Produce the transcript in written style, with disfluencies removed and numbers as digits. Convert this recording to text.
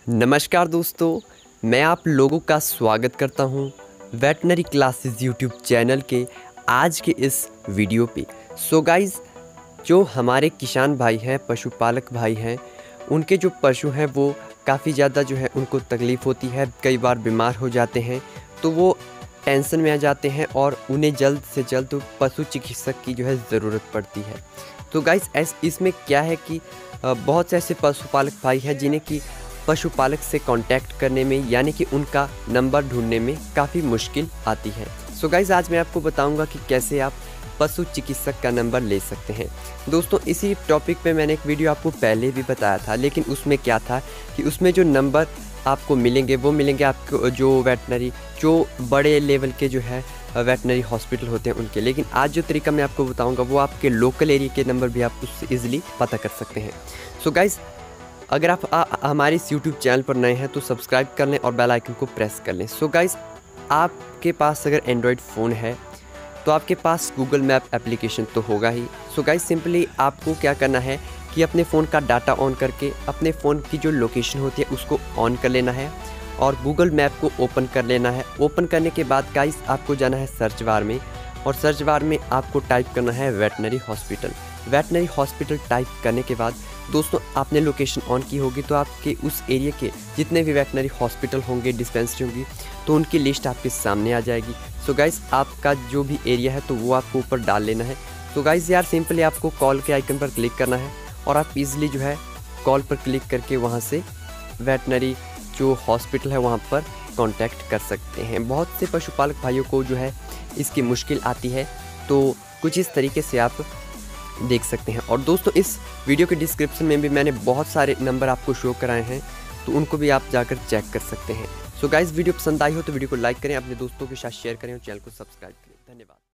नमस्कार दोस्तों, मैं आप लोगों का स्वागत करता हूं वेटनरी क्लासेस यूट्यूब चैनल के आज के इस वीडियो पे। सो गाइज़, जो हमारे किसान भाई हैं, पशुपालक भाई हैं, उनके जो पशु हैं वो काफ़ी ज़्यादा जो है उनको तकलीफ़ होती है, कई बार बीमार हो जाते हैं, तो वो टेंशन में आ जाते हैं और उन्हें जल्द से जल्द पशु चिकित्सक की जो है ज़रूरत पड़ती है। तो गाइज़ इसमें क्या है कि बहुत से ऐसे पशुपालक भाई हैं जिन्हें कि पशुपालक से कांटेक्ट करने में यानी कि उनका नंबर ढूंढने में काफ़ी मुश्किल आती है। सो गाइज़, आज मैं आपको बताऊंगा कि कैसे आप पशु चिकित्सक का नंबर ले सकते हैं। दोस्तों, इसी टॉपिक पे मैंने एक वीडियो आपको पहले भी बताया था, लेकिन उसमें क्या था कि उसमें जो नंबर आपको मिलेंगे वो मिलेंगे आपको जो वेटनरी जो बड़े लेवल के जो है वेटनरी हॉस्पिटल होते हैं उनके। लेकिन आज जो तरीका मैं आपको बताऊँगा वो आपके लोकल एरिया के नंबर भी आप उससे ईज़िली पता कर सकते हैं। सो गाइज़, अगर आप हमारे इस यूट्यूब चैनल पर नए हैं तो सब्सक्राइब कर लें और बेल आइकन को प्रेस कर लें। सो गाइज़, आपके पास अगर एंड्रॉयड फ़ोन है तो आपके पास गूगल मैप एप्लीकेशन तो होगा ही। सो गाइज़, सिंपली आपको क्या करना है कि अपने फ़ोन का डाटा ऑन करके अपने फ़ोन की जो लोकेशन होती है उसको ऑन कर लेना है और गूगल मैप को ओपन कर लेना है। ओपन करने के बाद गाइज़ आपको जाना है सर्च बार में और सर्च बार में आपको टाइप करना है veterinary hospital. Veterinary hospital type करने के बाद दोस्तों आपने लोकेशन ऑन की होगी तो आपके उस एरिया के जितने भी वेटनरी हॉस्पिटल होंगे, डिस्पेंसरी होंगी, तो उनकी लिस्ट आपके सामने आ जाएगी। सो गाइज़, आपका जो भी एरिया है तो वो आपको ऊपर डाल लेना है। तो गाइज़ यार, सिंपली आपको कॉल के आइकन पर क्लिक करना है और आप इजीली जो है कॉल पर क्लिक करके वहाँ से वेटनरी जो हॉस्पिटल है वहाँ पर कांटेक्ट कर सकते हैं। बहुत से पशुपालक भाइयों को जो है इसकी मुश्किल आती है, तो कुछ इस तरीके से आप देख सकते हैं। और दोस्तों, इस वीडियो के डिस्क्रिप्शन में भी मैंने बहुत सारे नंबर आपको शो कराए हैं, तो उनको भी आप जाकर चेक कर सकते हैं। सो गाइज़, वीडियो पसंद आई हो तो वीडियो को लाइक करें, अपने दोस्तों के साथ शेयर करें और चैनल को सब्सक्राइब करें। धन्यवाद।